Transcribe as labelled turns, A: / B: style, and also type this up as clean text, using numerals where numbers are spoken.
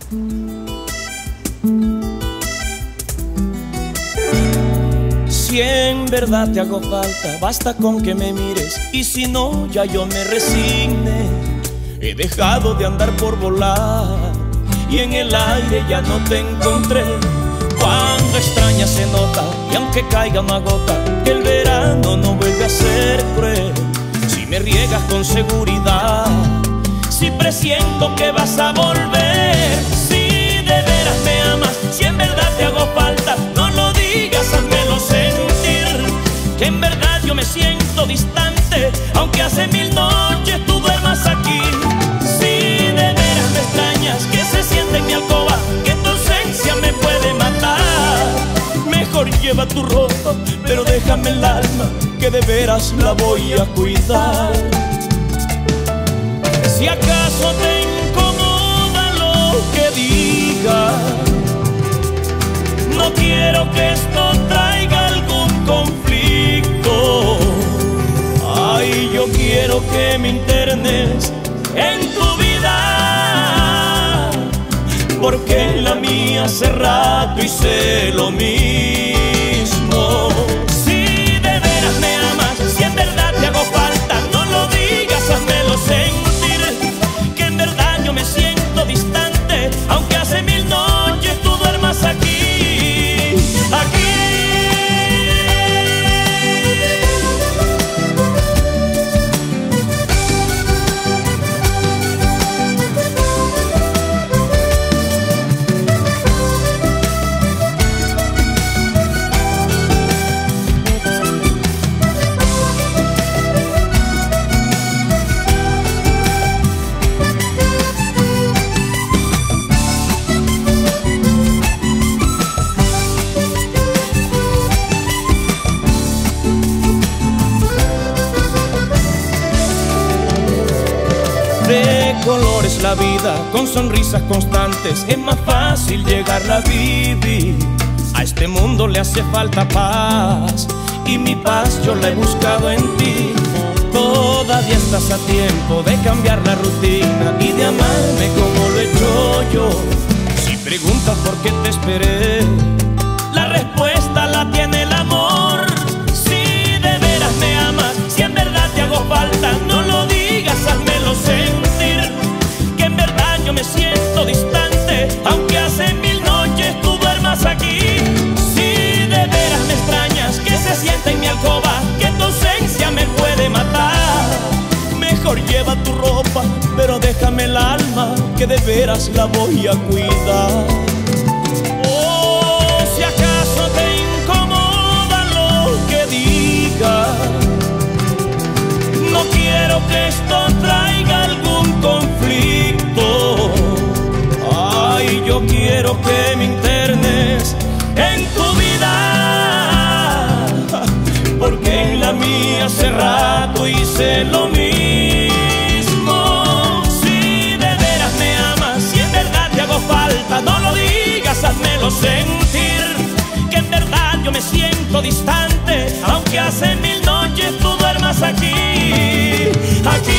A: Si en verdad te hago falta, basta con que me mires, y si no, ya yo me resigne. He dejado de andar por volar y en el aire ya no te encontré. Cuando extrañas se nota, y aunque caiga una gota, el verano no vuelve a ser cruel. Si me riegas con seguridad, si presiento que vas a volver, si de veras me amas, si en verdad te hago falta, no lo digas, házmelo sentir, que en verdad yo me siento distante, aunque hace 1000 noches tú duermas aquí. Si de veras me extrañas, que se siente en mi alcoba, que tu ausencia me puede matar, mejor lleva tu ropa, pero déjame el alma, que de veras la voy a cuidar. Si acaso te incomoda lo que diga, no quiero que esto traiga algún conflicto. Ay, yo quiero que me internes en tu vida, porque en la mía hace rato hice lo mismo. Si de veras me amas, si en verdad te hago falta, no lo digas, házmelo sentir, que en verdad yo me siento distante, aunque hace 1000 noches tú duermas aquí, aquí. De colores la vida, con sonrisas constantes, es más fácil llegarla a vivir. A este mundo le hace falta paz, y mi paz yo la he buscado en ti. Todavía estás a tiempo de cambiar la rutina y de amarme como lo he hecho yo. Si preguntas por qué te esperé, la respuesta la tiene el amor. Si de veras me amas, si en verdad te hago falta, no lo digas, házmelo sentir, que en verdad yo me siento distante, aunque hace 1000 noches tú duermas aquí. Si de veras me extrañas, que se sienta en mi alcoba, que tu ausencia me puede matar, mejor lleva tu ropa, pero déjame el alma, que de veras la voy a cuidar. Oh, si acaso te incomoda lo que diga, no quiero que esto traiga algún conflicto. Ay, yo quiero que me internes en tu vida, porque en la mía hace rato hice lo mismo. Si de veras me amas, si en verdad te hago falta, no lo digas, házmelo sentir, que en verdad yo me siento distante, aunque hace 1000 noches tú duermas aquí, aquí.